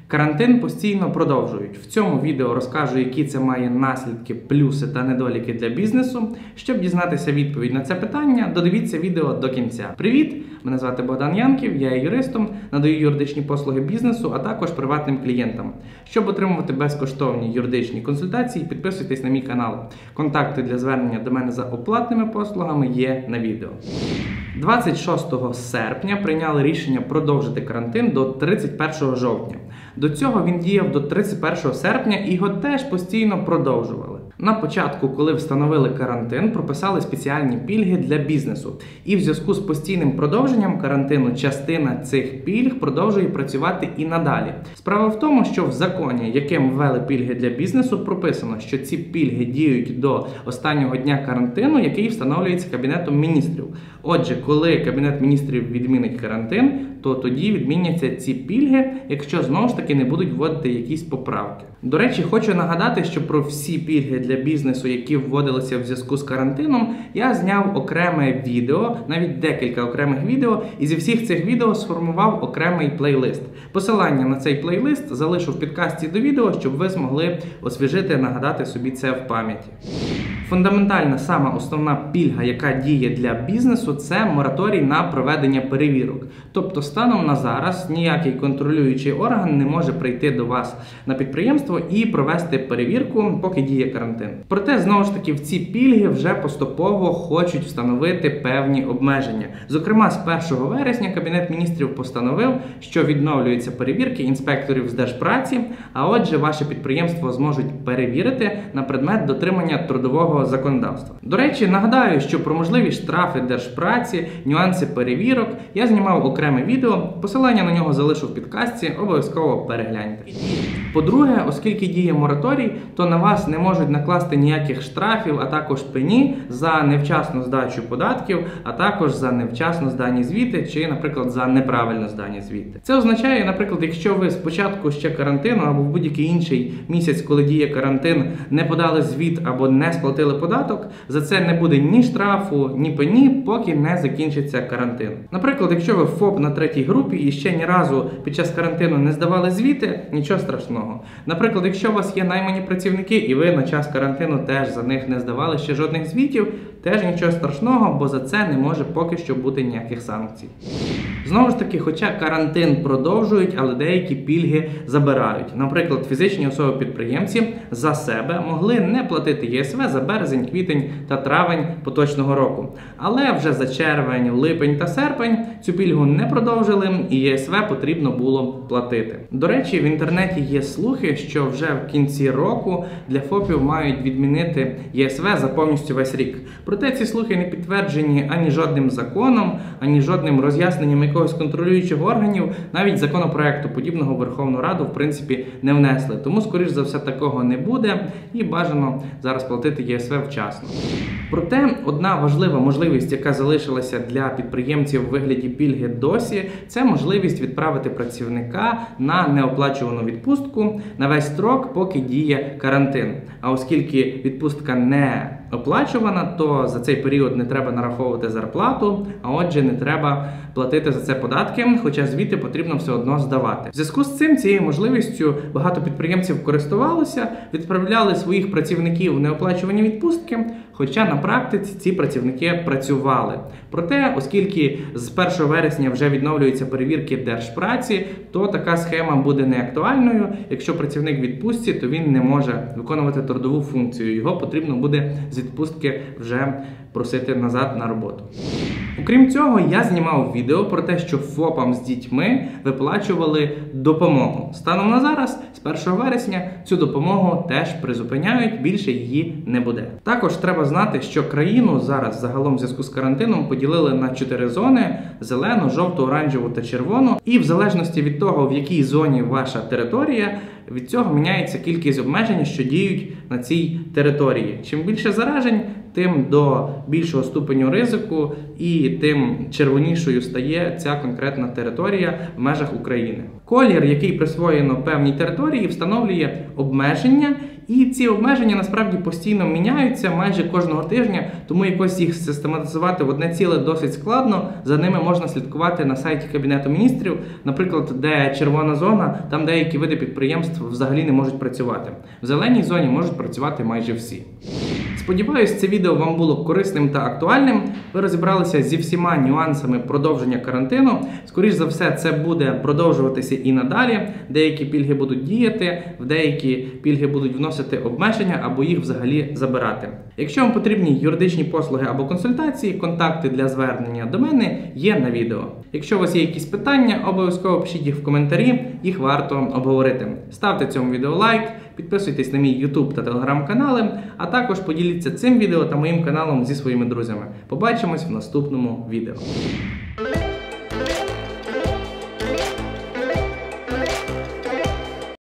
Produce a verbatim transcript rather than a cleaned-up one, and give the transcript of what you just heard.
Карантин постійно продовжують. В цьому відео розкажу, які це має наслідки, плюси та недоліки для бізнесу. Щоб дізнатися відповідь на це питання, додивіться відео до кінця. Привіт! Мене звати Богдан Янків, я є юристом, надаю юридичні послуги бізнесу, а також приватним клієнтам. Щоб отримувати безкоштовні юридичні консультації, підписуйтесь на мій канал. Контакти для звернення до мене за оплатними послугами є на відео. двадцять шостого серпня прийняли рішення продовжити карантин до тридцять першого жовтня. До цього він діяв до тридцять першого серпня і його теж постійно продовжували. На початку, коли встановили карантин, прописали спеціальні пільги для бізнесу. І в зв'язку з постійним продовженням карантину частина цих пільг продовжує працювати і надалі. Справа в тому, що в законі, яким ввели пільги для бізнесу, прописано, що ці пільги діють до останнього дня карантину, який встановлюється Кабінетом міністрів. Отже, коли Кабінет міністрів відмінить карантин, то тоді відміняться ці пільги, якщо знову ж таки не будуть вводити якісь поправки. До речі, хочу нагадати, що про всі пільги для бізнесу, які вводилися в зв'язку з карантином, я зняв окреме відео, навіть декілька окремих відео, і зі всіх цих відео сформував окремий плейлист. Посилання на цей плейлист залишу в підкасті до відео, щоб ви змогли освіжити, нагадати собі це в пам'яті. Фундаментальна, сама основна пільга, яка діє для бізнесу, це мораторій на проведення перевірок. Тобто станом на зараз ніякий контролюючий орган не може прийти до вас на підприємство і провести перевірку, поки діє карантин. Проте, знову ж таки, в ці пільги вже поступово хочуть встановити певні обмеження. Зокрема, з першого вересня Кабінет міністрів постановив, що відновлюються перевірки інспекторів з Держпраці, а отже, ваше підприємство зможуть перевірити на предмет дотримання трудового законодавства. До речі, нагадаю, що про можливі штрафи Держпраці, нюанси перевірок я знімав окреме відео, посилання на нього залишу в підкасті, обов'язково перегляньте. По-друге, оскільки діє мораторій, то на вас не можуть накласти ніяких штрафів, а також пені за невчасну здачу податків, а також за невчасно здані звіти чи, наприклад, за неправильно здані звіти. Це означає, наприклад, якщо ви спочатку ще карантину або в будь-який інший місяць, коли діє карантин, не подали звіт або не сплатили податок, за це не буде ні штрафу, ні пені, поки не закінчиться карантин. Наприклад, якщо ви ФОП на третій групі і ще ні разу під час карантину не здавали звіти, нічого страшного. Наприклад, якщо у вас є наймані працівники і ви на час карантину теж за них не здавали ще жодних звітів, теж нічого страшного, бо за це не може поки що бути ніяких санкцій. Знову ж таки, хоча карантин продовжують, але деякі пільги забирають. Наприклад, фізичні особи-підприємці за себе могли не платити ЄСВ за березень, квітень та травень поточного року. Але вже за червень, липень та серпень цю пільгу не продовжили і ЄСВ потрібно було платити. До речі, в інтернеті є слухи, що вже в кінці року для ФОПів мають відмінити ЄСВ за повністю весь рік. Проте ці слухи не підтверджені ані жодним законом, ані жодним роз'ясненням якогось контролюючих органів, навіть законопроекту подібного в Верховну Раду, в принципі, не внесли. Тому, скоріш за все, такого не буде і бажано зараз платити ЄСВ вчасно. Проте, одна важлива можливість, яка залишилася для підприємців у вигляді пільги досі, це можливість відправити працівника на неоплачувану відпустку на весь строк, поки діє карантин. А оскільки відпустка не оплачувана, то за цей період не треба нараховувати зарплату, а отже не треба платити за це податки, хоча звіти потрібно все одно здавати. В зв'язку з цим, цією можливістю багато підприємців користувалося, відправляли своїх працівників в неоплачувані відпустки, хоча на практиці ці працівники працювали. Проте, оскільки з першого вересня вже відновлюються перевірки Держпраці, то така схема буде неактуальною. Якщо працівник в відпустці, то він не може виконувати трудову функцію. Його потрібно буде з відпустки вже просити назад на роботу. Окрім цього, я знімав відео про те, що ФОПам з дітьми виплачували допомогу. Станом на зараз, з першого вересня, цю допомогу теж призупиняють, більше її не буде. Також треба знати, що країну зараз загалом в зв'язку з карантином поділили на чотири зони – зелену, жовту, оранжеву та червону. І в залежності від того, в якій зоні ваша територія, від цього міняється кількість обмежень, що діють на цій території. Чим більше заражень, тим до більшого ступеню ризику і тим червонішою стає ця конкретна територія в межах України. Колір, який присвоєно певній території, встановлює обмеження І ці обмеження насправді постійно міняються майже кожного тижня, тому якось їх систематизувати в одне ціле досить складно. За ними можна слідкувати на сайті Кабінету Міністрів, наприклад, де червона зона, там деякі види підприємств взагалі не можуть працювати. В зеленій зоні можуть працювати майже всі. Сподіваюсь, це відео вам було корисним та актуальним. Ви розібралися зі всіма нюансами продовження карантину. Скоріш за все, це буде продовжуватися і надалі. Деякі пільги будуть діяти, в деякі пільги будуть вносити обмеження або їх взагалі забирати. Якщо вам потрібні юридичні послуги або консультації, контакти для звернення до мене є на відео. Якщо у вас є якісь питання, обов'язково пишіть їх в коментарі, їх варто обговорити. Ставте цьому відео лайк, підписуйтесь на мій YouTube та Telegram канали, а також поділіться цим відео та моїм каналом зі своїми друзями. Побачимось в наступному відео.